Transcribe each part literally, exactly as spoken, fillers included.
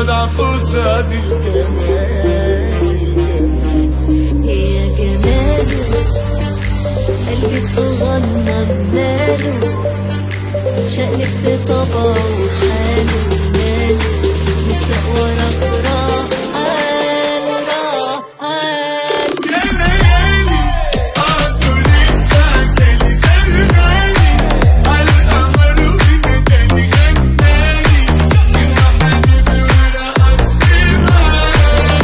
بضعف قصاد الجمال الجمال. يا جماله قلبي الصغنن ماله شقلبت طبعه وحاله ماله متساق وراك راح قال راح قال. يا ليالي اعذر لسه جالي دربالي عالقمر ونداني غنالي من حبيبي ورقصني معاه.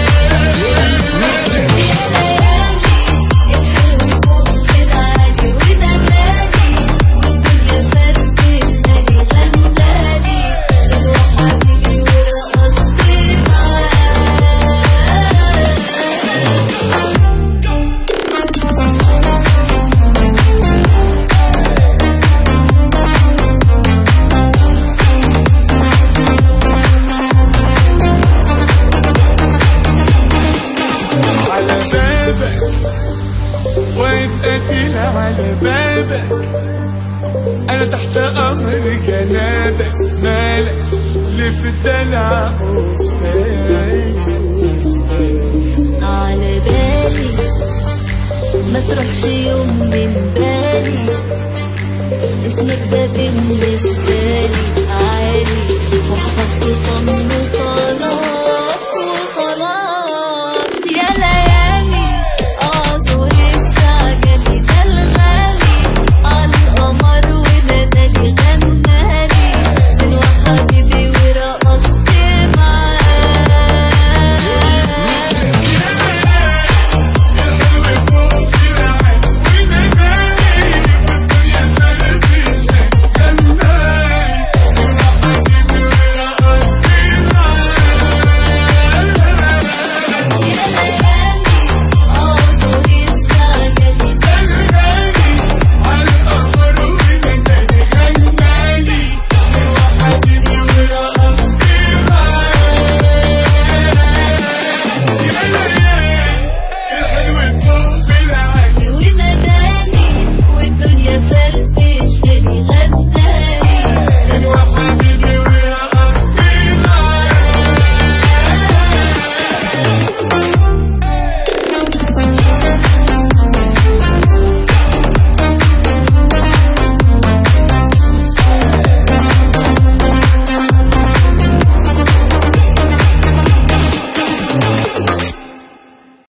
واقف قتيل على بابك انا تحت امر جنابك مالك اللي في الدلع استاذ على بالي ما تروحش يوم من بالي اسمك ده بين